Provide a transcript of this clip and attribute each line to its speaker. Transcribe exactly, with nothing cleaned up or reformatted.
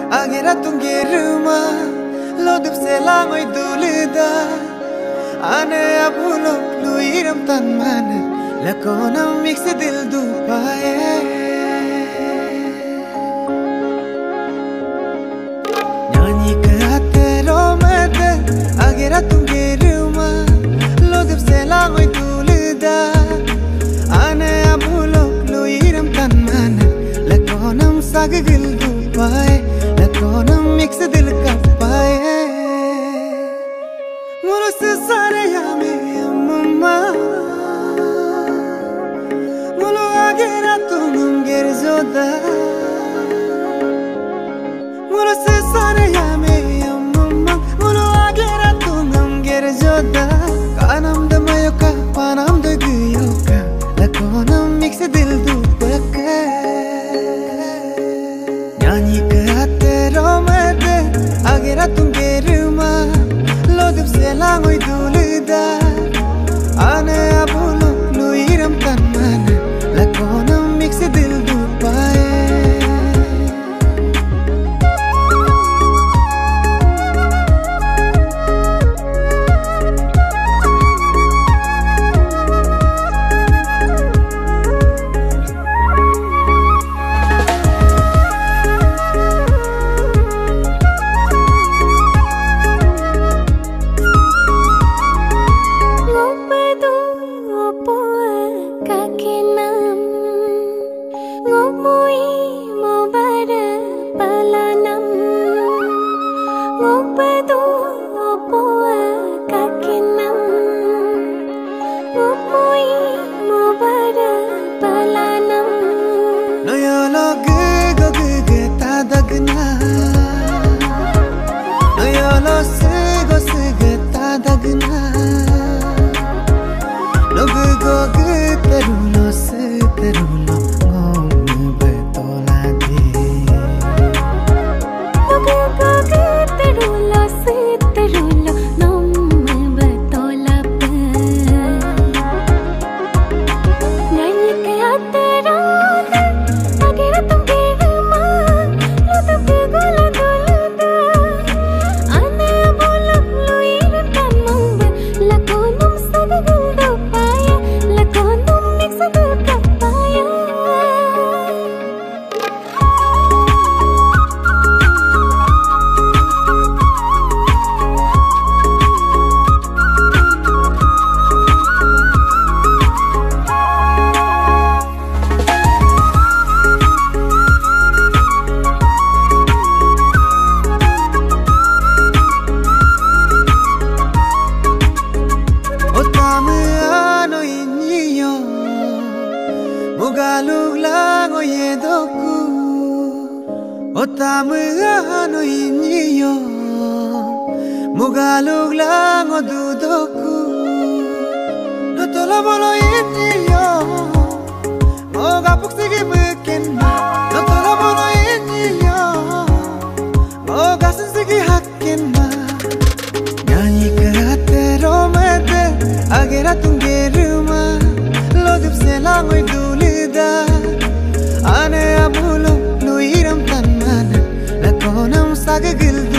Speaker 1: Agira tunge ruma Lodip selangoi dulida Ane abulo luiram tan mana Lakona mix dil du paye Nyanyi kahate romete Agira tunge ruma Lodip selangoi dulida Ane abulo luiram tan mana Lakona sagil du paye Lakona mix dil ka paye Muro se sare yame mama Mulo agera tunum gerzoda Muro se sare yame mama Mulo agera tunum gerzoda Kanam de mayoka panam de guyoka Lakona mix dil du paye Nyanyi kahate romete Agera tunge ruma Lodip selangoi dulida Ane abulo luiram tan mana Lakona mix dil du paye Mugalug lango yedoku Otamu ano inyo Mugalug lango dudoku Notolo bolo inyo Moga puksigi bukin ma Notolo bolo inyo Moga sinsigi hakin ma Nyanyi kahate romete Agera tunge ruma Lodip selangoi dulida Ane abulo luiram tan mana Lakonam sagagil